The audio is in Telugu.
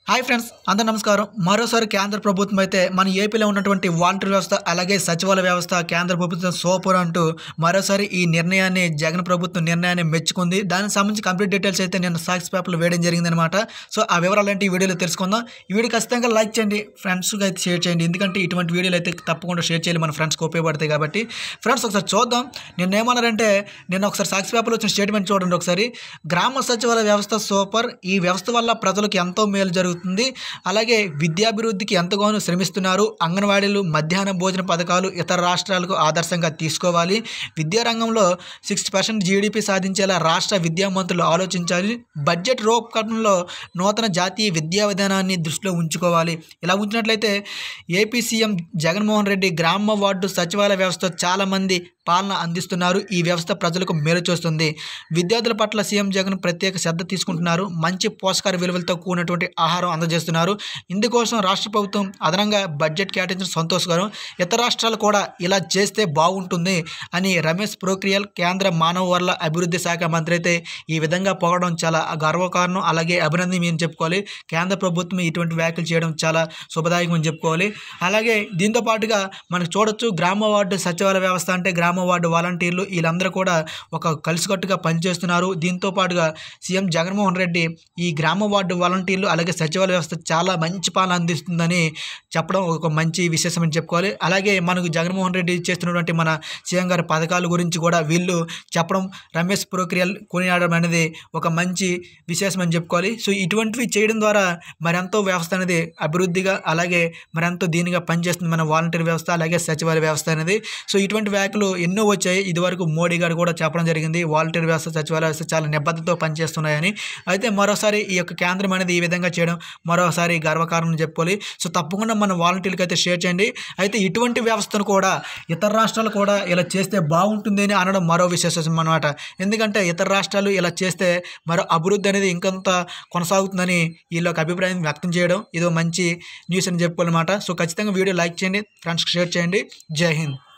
హాయ్ ఫ్రెండ్స్, అందరూ నమస్కారం. మరోసారి కేంద్ర ప్రభుత్వం అయితే మన ఏపీలో ఉన్నటువంటి వాలంటీర్ వ్యవస్థ అలాగే సచివాలయ వ్యవస్థ కేంద్ర ప్రభుత్వం సూపర్ అంటూ మరోసారి ఈ నిర్ణయాన్ని జగన్ ప్రభుత్వం నిర్ణయాన్ని మెచ్చుకుంది. దానికి సంబంధించి కంప్లీట్ డీటెయిల్స్ అయితే నేను సాక్షి పేపర్లో వేయడం జరిగిందనమాట. సో ఆ వివరాలు ఏంటి ఈ వీడియోలో తెలుసుకుందాం. ఈ వీడియో ఖచ్చితంగా లైక్ చేయండి, ఫ్రెండ్స్కి అయితే షేర్ చేయండి. ఎందుకంటే ఇటువంటి వీడియోలు అయితే తప్పకుండా షేర్ చేయాలి, మన ఫ్రెండ్స్కి ఉపయోగపడతాయి కాబట్టి. ఫ్రెండ్స్ ఒకసారి చూద్దాం. నిన్న ఏమన్నారంటే, నిన్న ఒకసారి సాక్షి పేపర్లో వచ్చిన స్టేట్మెంట్ చూడండి ఒకసారి. గ్రామ సచివాలయ వ్యవస్థ సూపర్, ఈ వ్యవస్థ వల్ల ప్రజలకు ఎంతో మేలు జరుగుతుంది, అలాగే విద్యాభివృద్ధికి ఎంతగానో శ్రమిస్తున్నారు. అంగన్వాడీలు, మధ్యాహ్న భోజన పథకాలు ఇతర రాష్ట్రాలకు ఆదర్శంగా తీసుకోవాలి. విద్యారంగంలో 60% జీడీపీ సాధించేలా రాష్ట్ర విద్యామంత్రులు ఆలోచించాలి. బడ్జెట్ రూపకల్పనలో నూతన జాతీయ విద్యా విధానాన్ని దృష్టిలో ఉంచుకోవాలి. ఇలా ఉంచినట్లయితే ఏపీ సీఎం జగన్మోహన్ రెడ్డి గ్రామ వార్డు సచివాలయ వ్యవస్థ చాలామంది పాలన అందిస్తున్నారు. ఈ వ్యవస్థ ప్రజలకు మేలు చేస్తుంది. విద్యార్థుల పట్ల సీఎం జగన్ ప్రత్యేక శ్రద్ధ తీసుకుంటున్నారు. మంచి పోషకాహార విలువలతో కూడినటువంటి ఆహారం అందజేస్తున్నారు. ఇందుకోసం రాష్ట్ర ప్రభుత్వం అదనంగా బడ్జెట్ కేటాయించడం సంతోషకరం. ఇతర రాష్ట్రాలు కూడా ఇలా చేస్తే బాగుంటుంది అని రమేష్ పోఖ్రియాల్ కేంద్ర మానవ వనరుల అభివృద్ధి శాఖ మంత్రి అయితే ఈ విధంగా పొగడం చాలా గర్వకారణం, అలాగే అభినందనీయం చెప్పుకోవాలి. కేంద్ర ప్రభుత్వం ఇటువంటి వ్యాఖ్యలు చేయడం చాలా శుభదాయకం అని చెప్పుకోవాలి. అలాగే దీంతో పాటుగా మనకు చూడొచ్చు, గ్రామ వార్డు సచివాలయ వ్యవస్థ అంటే గ్రామ వార్డు వాలంటీర్లు వీళ్ళందరూ కూడా ఒక కలిసికట్టుగా పనిచేస్తున్నారు. దీంతో పాటుగా సీఎం జగన్మోహన్ రెడ్డి ఈ గ్రామ వార్డు వాలంటీర్లు అలాగే సచివాలయ వ్యవస్థ చాలా మంచి పాలన అందిస్తుందని చెప్పడం ఒక మంచి విశేషం అని చెప్పుకోవాలి. అలాగే మనకు జగన్మోహన్ రెడ్డి చేస్తున్నటువంటి మన సీఎం గారి పథకాల గురించి కూడా వీళ్ళు చెప్పడం, రమేష్ పోఖ్రియాల్ కొనియాడడం అనేది ఒక మంచి విశేషం అని చెప్పుకోవాలి. సో ఇటువంటివి చేయడం ద్వారా మరెంతో వ్యవస్థ అనేది అభివృద్ధిగా అలాగే మరెంతో దీనిగా పనిచేస్తుంది మన వాలంటీర్ వ్యవస్థ అలాగే సచివాలయ వ్యవస్థ అనేది. సో ఇటువంటి వ్యాఖ్యలు ఎన్నో వచ్చాయి. ఇదివరకు మోడీ గారు కూడా చెప్పడం జరిగింది, వాలంటీర్ వ్యవస్థ సచివాలయ వ్యవస్థ చాలా నిబద్ధతతో పనిచేస్తున్నాయని. అయితే మరోసారి ఈ యొక్క కేంద్రం అనేది ఈ విధంగా చేయడం మరోసారి గర్వకారణం చెప్పుకోవాలి. సో తప్పకుండా మన వాలంటీర్లకు అయితే షేర్ చేయండి. అయితే ఇటువంటి వ్యవస్థను కూడా ఇతర రాష్ట్రాలు కూడా ఇలా చేస్తే బాగుంటుంది అని అనడం మరో విశేషం అన్నమాట. ఎందుకంటే ఇతర రాష్ట్రాలు ఇలా చేస్తే మరో అభివృద్ధి అనేది ఇంకొంత కొనసాగుతుందని వీళ్ళకి అభిప్రాయం వ్యక్తం చేయడం ఇదో మంచి న్యూస్ అని చెప్పుకోవాలన్నమాట. సో ఖచ్చితంగా వీడియో లైక్ చేయండి, ఫ్రెండ్స్కి షేర్ చేయండి. జై హింద్.